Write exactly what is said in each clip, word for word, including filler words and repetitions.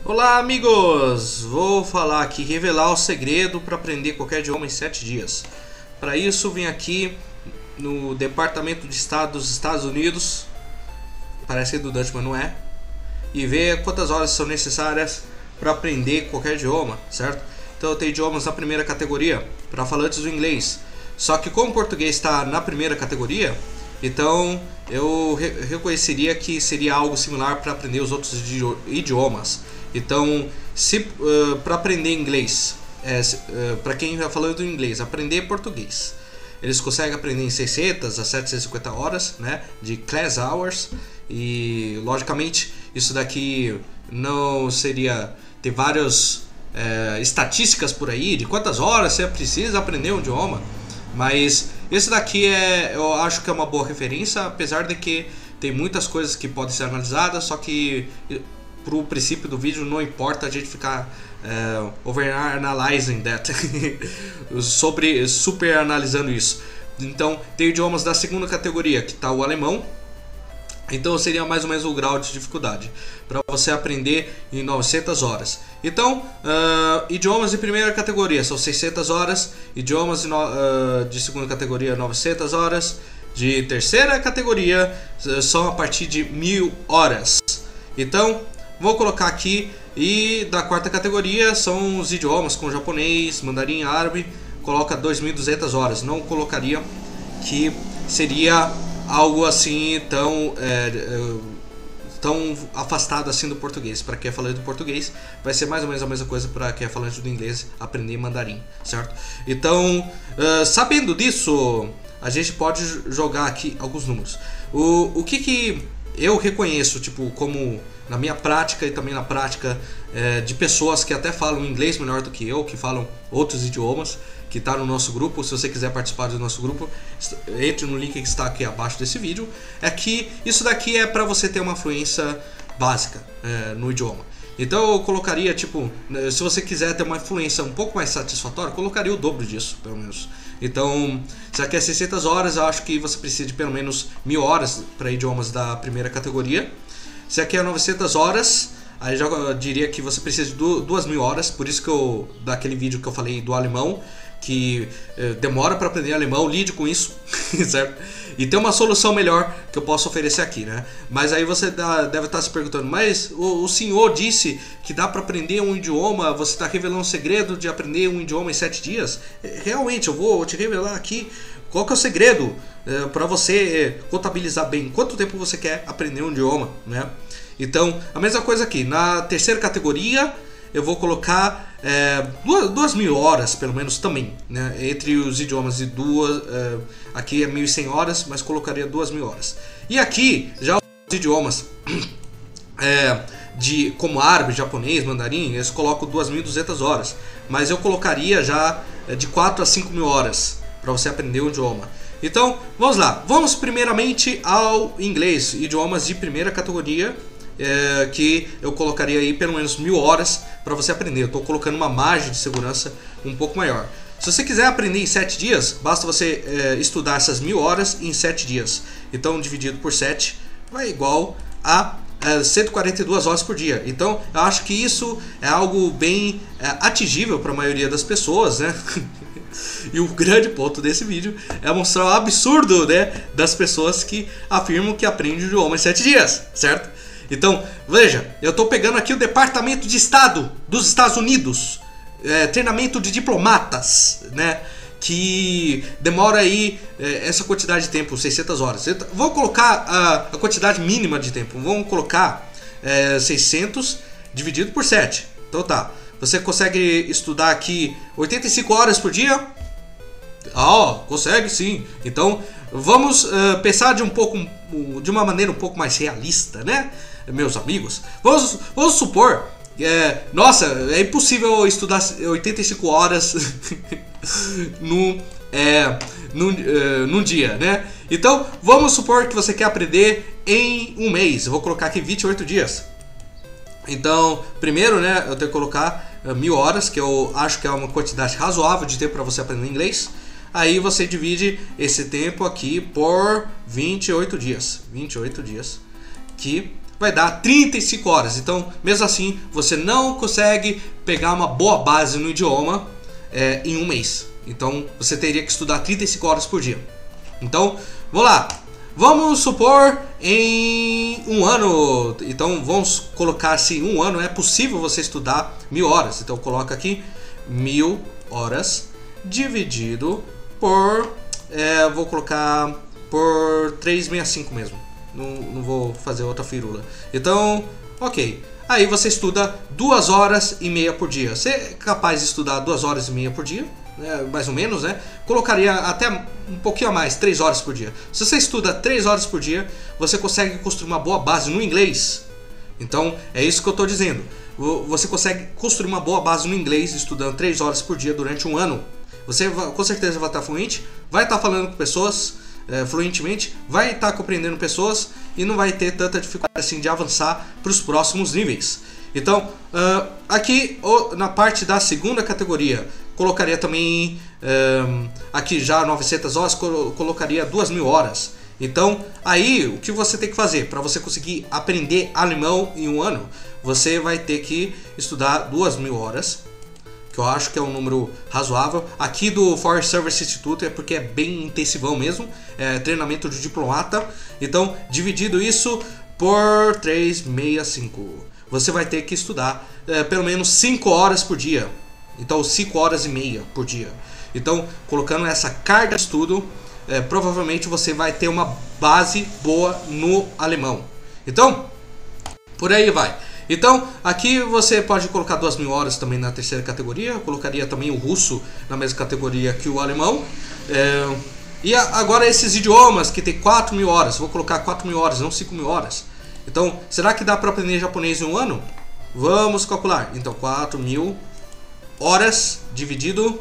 Olá amigos, vou falar aqui, revelar o segredo para aprender qualquer idioma em sete dias. Para isso vim aqui no Departamento de Estado dos Estados Unidos, parece redundante, mas não é, e ver quantas horas são necessárias para aprender qualquer idioma, certo? Então eu tenho idiomas na primeira categoria, para falantes do inglês, só que como o português está na primeira categoria, então eu re reconheceria que seria algo similar para aprender os outros idiomas. Então, se uh, para aprender inglês, é, uh, para quem está falando inglês, aprender português, eles conseguem aprender em seiscentas a setecentas e cinquenta horas, né, de class hours, e logicamente isso daqui não seria ter várias é, estatísticas por aí de quantas horas você precisa aprender um idioma, mas esse daqui é, eu acho que é uma boa referência, apesar de que tem muitas coisas que podem ser analisadas, só que pro princípio do vídeo não importa a gente ficar uh, overanalyzing that sobre super analisando isso. Então tem idiomas da segunda categoria, que está o alemão. Então seria mais ou menos o grau de dificuldade para você aprender em novecentas horas. Então uh, idiomas de primeira categoria são seiscentas horas, idiomas de, no, uh, de segunda categoria novecentas horas, de terceira categoria uh, são a partir de mil horas. Então vou colocar aqui, e da quarta categoria são os idiomas com japonês, mandarim, árabe, coloca dois mil e duzentas horas. Não colocaria que seria algo assim tão, é, tão afastado assim do português. Para quem é falante do português, vai ser mais ou menos a mesma coisa para quem é falante do inglês aprender mandarim, certo? Então, uh, sabendo disso, a gente pode jogar aqui alguns números. O, o que que eu reconheço, tipo, como na minha prática e também na prática é, de pessoas que até falam inglês melhor do que eu, que falam outros idiomas, que está no nosso grupo. Se você quiser participar do nosso grupo, entre no link que está aqui abaixo desse vídeo. É que isso daqui é para você ter uma fluência básica é, no idioma. Então eu colocaria, tipo, se você quiser ter uma fluência um pouco mais satisfatória, colocaria o dobro disso, pelo menos. Então, se aqui é seiscentas horas, eu acho que você precisa de pelo menos mil horas para idiomas da primeira categoria. Se aqui é novecentas horas, aí já diria que você precisa de duas mil horas. Por isso que eu, daquele vídeo que eu falei do alemão, que eh, demora para aprender alemão, lide com isso, certo? E tem uma solução melhor que eu posso oferecer aqui, né? Mas aí você dá, deve estar se perguntando, mas o, o senhor disse que dá para aprender um idioma, você está revelando um segredo de aprender um idioma em sete dias? Realmente, eu vou te revelar aqui qual que é o segredo é, para você contabilizar bem quanto tempo você quer aprender um idioma, né? Então, a mesma coisa aqui, na terceira categoria eu vou colocar é, duas, duas mil horas, pelo menos também, né? Entre os idiomas de duas, é, aqui é mil e cem horas, mas colocaria duas mil horas. E aqui, já os idiomas é, de, como árabe, japonês, mandarim, eles colocam duas mil e duzentas horas, mas eu colocaria já de quatro a cinco mil horas para você aprender o idioma. Então, vamos lá. Vamos primeiramente ao inglês, idiomas de primeira categoria, é, que eu colocaria aí pelo menos mil horas para você aprender. Eu estou colocando uma margem de segurança um pouco maior. Se você quiser aprender em sete dias, basta você é, estudar essas mil horas em sete dias. Então, dividido por sete, vai igual a é, cento e quarenta e duas horas por dia. Então, eu acho que isso é algo bem é, atingível para a maioria das pessoas, né? E o grande ponto desse vídeo é mostrar o absurdo, né, das pessoas que afirmam que aprendem o idioma em sete dias, certo? Então, veja, eu estou pegando aqui o Departamento de Estado dos Estados Unidos, é, treinamento de diplomatas, né, que demora aí é, essa quantidade de tempo, seiscentas horas. Então, vamos colocar a, a quantidade mínima de tempo, vamos colocar é, seiscentos dividido por sete. Então tá. Você consegue estudar aqui oitenta e cinco horas por dia? Ah, consegue sim. Então vamos uh, pensar de um pouco, de uma maneira um pouco mais realista, né, meus amigos? Vamos, vamos supor, é, nossa, é impossível estudar oitenta e cinco horas no, é, num, uh, num dia, né? Então vamos supor que você quer aprender em um mês. Eu vou colocar aqui vinte e oito dias. Então, primeiro, né, eu tenho que colocar uh, mil horas, que eu acho que é uma quantidade razoável de tempo para você aprender inglês. Aí você divide esse tempo aqui por vinte e oito dias. vinte e oito dias. Que vai dar trinta e cinco horas. Então, mesmo assim, você não consegue pegar uma boa base no idioma é, em um mês. Então, você teria que estudar trinta e cinco horas por dia. Então, vamos lá. Vamos supor em um ano. Então, vamos colocar assim, um ano é possível você estudar mil horas. Então, coloca aqui mil horas dividido por... É, vou colocar por trezentos e sessenta e cinco mesmo. Não, não vou fazer outra firula. Então, ok. Aí você estuda duas horas e meia por dia. Você é capaz de estudar duas horas e meia por dia, né? Mais ou menos, né? Colocaria até um pouquinho a mais, três horas por dia. Se você estuda três horas por dia, você consegue construir uma boa base no inglês. Então, é isso que eu estou dizendo. Você consegue construir uma boa base no inglês estudando três horas por dia durante um ano. Você vai, com certeza vai estar fluente, vai estar falando com pessoas é, fluentemente, vai estar compreendendo pessoas e não vai ter tanta dificuldade assim de avançar para os próximos níveis. Então, uh, aqui na parte da segunda categoria, colocaria também, um, aqui já novecentas horas, colocaria duas mil horas. Então, aí o que você tem que fazer para você conseguir aprender alemão em um ano? Você vai ter que estudar duas mil horas, que eu acho que é um número razoável. Aqui do Foreign Service Institute é porque é bem intensivão mesmo, é treinamento de diplomata. Então, dividido isso por trezentos e sessenta e cinco, você vai ter que estudar é, pelo menos cinco horas por dia. Então, cinco horas e meia por dia. Então, colocando essa carga de estudo, é, provavelmente você vai ter uma base boa no alemão. Então, por aí vai. Então, aqui você pode colocar duas mil horas também na terceira categoria. Eu colocaria também o russo na mesma categoria que o alemão. É, e a, agora esses idiomas que tem quatro mil horas. Vou colocar quatro mil horas, não cinco mil horas. Então, será que dá para aprender japonês em um ano? Vamos calcular. Então, quatro mil horas dividido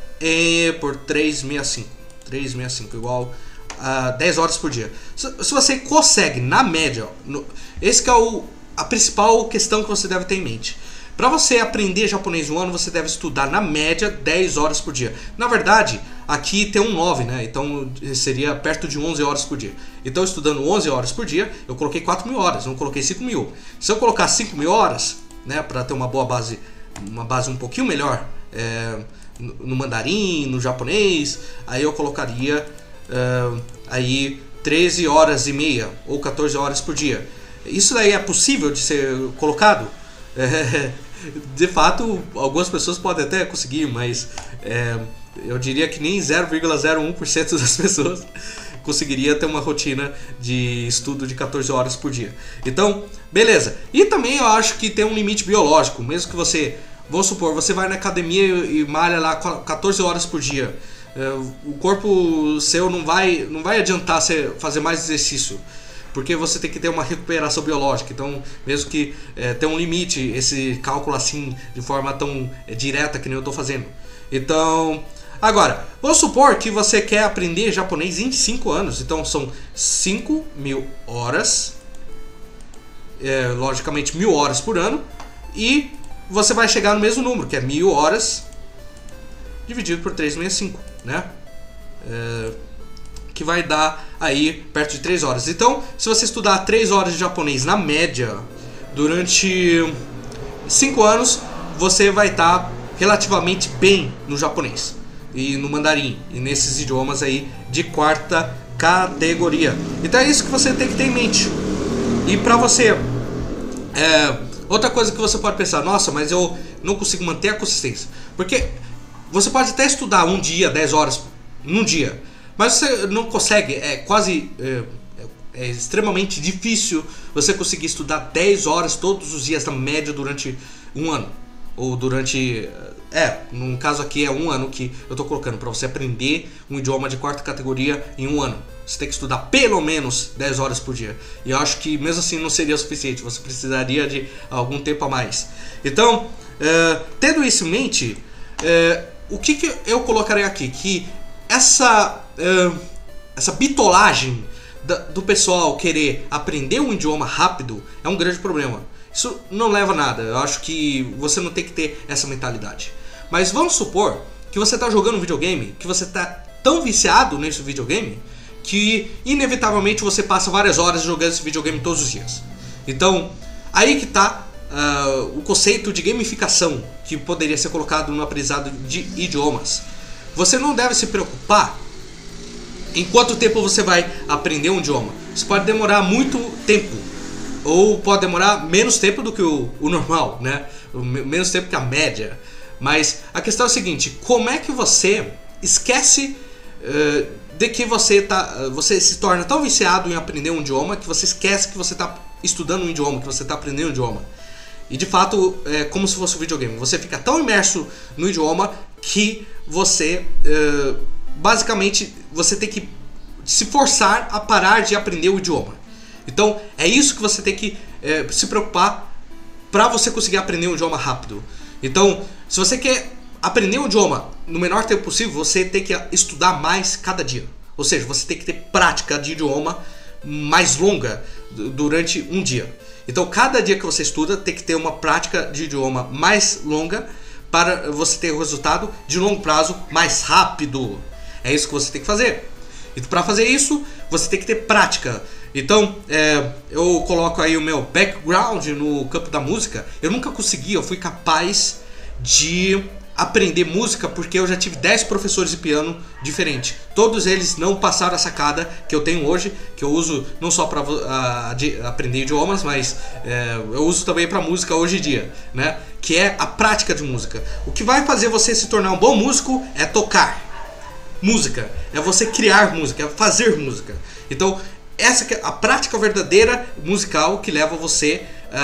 e por trezentos e sessenta e cinco. trezentos e sessenta e cinco igual a dez horas por dia. Se, se você consegue, na média, no, esse que é o... a principal questão que você deve ter em mente. Para você aprender japonês em um ano, você deve estudar na média dez horas por dia. Na verdade, aqui tem um nove, né? Então seria perto de onze horas por dia. Então, estudando onze horas por dia, eu coloquei quatro mil horas, não coloquei cinco mil. Se eu colocar cinco mil horas, né, para ter uma boa base, uma base um pouquinho melhor é, no mandarim, no japonês, aí eu colocaria é, aí treze horas e meia ou quatorze horas por dia. Isso daí é possível de ser colocado? É, de fato, algumas pessoas podem até conseguir, mas é, eu diria que nem zero vírgula zero um por cento das pessoas conseguiria ter uma rotina de estudo de quatorze horas por dia. Então, beleza. E também eu acho que tem um limite biológico. Mesmo que você, vamos supor, você vai na academia e malha lá quatorze horas por dia. É, o corpo seu não vai, não vai adiantar você fazer mais exercício, porque você tem que ter uma recuperação biológica. Então, mesmo que é, tenha um limite esse cálculo assim de forma tão é, direta que nem eu estou fazendo. Então, agora, vamos supor que você quer aprender japonês em cinco anos. Então, são cinco mil horas, é, logicamente mil horas por ano, e você vai chegar no mesmo número, que é mil horas dividido por trezentos e sessenta e cinco, né? É, que vai dar aí perto de três horas. Então, se você estudar três horas de japonês na média durante cinco anos, você vai estar relativamente bem no japonês e no mandarim e nesses idiomas aí de quarta categoria. Então é isso que você tem que ter em mente. E para você, é, outra coisa que você pode pensar, nossa, mas eu não consigo manter a consistência. Porque você pode até estudar um dia, dez horas num dia, mas você não consegue, é quase, é, é extremamente difícil você conseguir estudar dez horas todos os dias na média durante um ano. Ou durante, é, no caso aqui é um ano que eu estou colocando para você aprender um idioma de quarta categoria em um ano. Você tem que estudar pelo menos dez horas por dia. E eu acho que mesmo assim não seria o suficiente, você precisaria de algum tempo a mais. Então, é, tendo isso em mente, é, o que, que eu colocarei aqui? Que essa, uh, essa bitolagem da, do pessoal querer aprender um idioma rápido é um grande problema. Isso não leva a nada. Eu acho que você não tem que ter essa mentalidade. Mas vamos supor que você está jogando um videogame, que você está tão viciado nesse videogame, que inevitavelmente você passa várias horas jogando esse videogame todos os dias. Então, aí que está uh, o conceito de gamificação que poderia ser colocado no aprendizado de idiomas. Você não deve se preocupar em quanto tempo você vai aprender um idioma. Isso pode demorar muito tempo, ou pode demorar menos tempo do que o, o normal, né? Menos tempo que a média. Mas a questão é a seguinte: como é que você esquece uh, de que você, tá, uh, você se torna tão viciado em aprender um idioma que você esquece que você está estudando um idioma, que você está aprendendo um idioma? E de fato é como se fosse um videogame. Você fica tão imerso no idioma que você uh, basicamente você tem que se forçar a parar de aprender o idioma. Então é isso que você tem que uh, se preocupar para você conseguir aprender um idioma rápido. Então, se você quer aprender um idioma no menor tempo possível, você tem que estudar mais cada dia. Ou seja, você tem que ter prática de idioma mais longa durante um dia. Então, cada dia que você estuda tem que ter uma prática de idioma mais longa para você ter o resultado de longo prazo mais rápido. É isso que você tem que fazer. E para fazer isso, você tem que ter prática. Então, é, eu coloco aí o meu background no campo da música. Eu nunca consegui, eu fui capaz de aprender música porque eu já tive dez professores de piano diferentes. Todos eles não passaram a sacada que eu tenho hoje, que eu uso não só para uh, aprender idiomas, mas uh, eu uso também para música hoje em dia, né? Que é a prática de música. O que vai fazer você se tornar um bom músico é tocar música, é você criar música, é fazer música. Então, essa é a prática verdadeira musical que leva você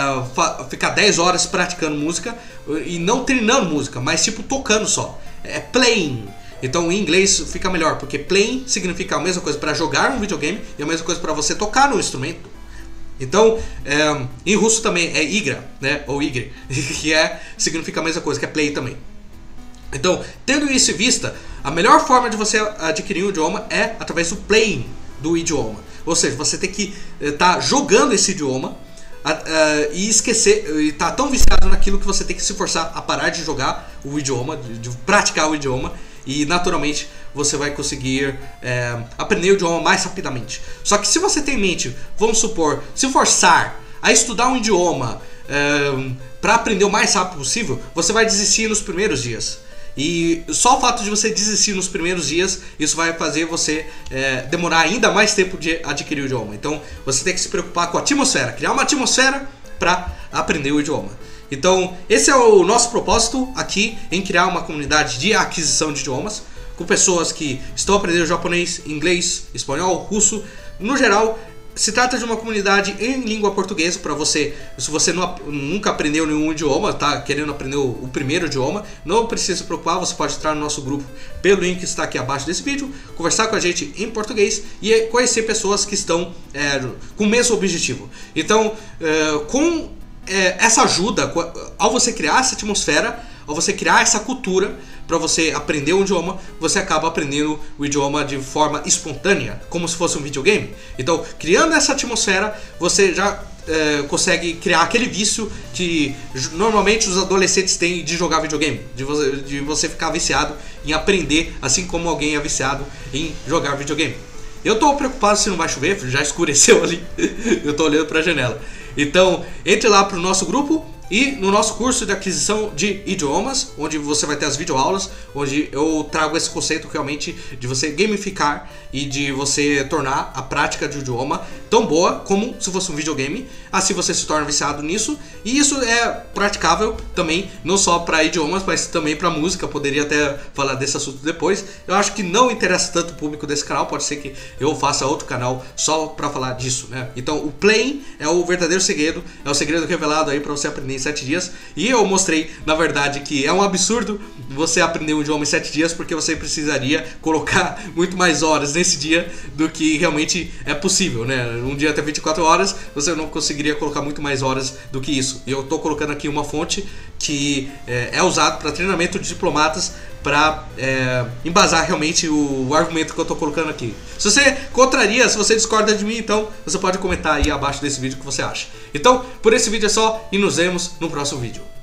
a uh, ficar dez horas praticando música e não treinando música, mas tipo tocando só. É playing. Então em inglês fica melhor, porque playing significa a mesma coisa para jogar um videogame e a mesma coisa para você tocar no instrumento. Então, é, em russo também é igra, né? Ou igre, que é, significa a mesma coisa, que é play também. Então, tendo isso em vista, a melhor forma de você adquirir um idioma é através do playing do idioma. Ou seja, você tem que estar tá jogando esse idioma uh, uh, e esquecer, e estar tá tão viciado naquilo que você tem que se forçar a parar de jogar o idioma, de, de praticar o idioma, e naturalmente você vai conseguir uh, aprender o idioma mais rapidamente. Só que se você tem em mente, vamos supor, se forçar a estudar um idioma uh, para aprender o mais rápido possível, você vai desistir nos primeiros dias. E só o fato de você desistir nos primeiros dias, isso vai fazer você é, demorar ainda mais tempo de adquirir o idioma. Então você tem que se preocupar com a atmosfera, criar uma atmosfera para aprender o idioma. Então esse é o nosso propósito aqui em criar uma comunidade de aquisição de idiomas, com pessoas que estão aprendendo japonês, inglês, espanhol, russo, no geral. Se trata de uma comunidade em língua portuguesa para você, se você não, nunca aprendeu nenhum idioma, tá querendo aprender o, o primeiro idioma, não precisa se preocupar, você pode entrar no nosso grupo pelo link que está aqui abaixo desse vídeo, conversar com a gente em português e conhecer pessoas que estão é, com o mesmo objetivo. Então, é, com é, essa ajuda, ao você criar essa atmosfera, ao você criar essa cultura para você aprender um idioma, você acaba aprendendo o idioma de forma espontânea, como se fosse um videogame. Então, criando essa atmosfera, você já é, consegue criar aquele vício que normalmente os adolescentes têm de jogar videogame, de você, de você ficar viciado em aprender, assim como alguém é viciado em jogar videogame. Eu estou preocupado se não vai chover, já escureceu ali, eu estou olhando para a janela. Então, entre lá para o nosso grupo e no nosso curso de aquisição de idiomas, onde você vai ter as videoaulas, onde eu trago esse conceito realmente de você gamificar e de você tornar a prática de idioma tão boa como se fosse um videogame. Assim você se torna viciado nisso, e isso é praticável também, não só para idiomas, mas também para música. Poderia até falar desse assunto depois. Eu acho que não interessa tanto o público desse canal, pode ser que eu faça outro canal só para falar disso, né? Então o playing é o verdadeiro segredo, é o segredo revelado aí para você aprender em sete dias. E eu mostrei, na verdade, que é um absurdo você aprender um idioma em sete dias, porque você precisaria colocar muito mais horas nesse dia do que realmente é possível, né? Um dia até vinte e quatro horas, você não conseguiria colocar muito mais horas do que isso. E eu estou colocando aqui uma fonte que é, é usada para treinamento de diplomatas, para é, embasar realmente o, o argumento que eu estou colocando aqui. Se você contraria, se você discorda de mim, então você pode comentar aí abaixo desse vídeo o que você acha. Então, por esse vídeo é só e nos vemos no próximo vídeo.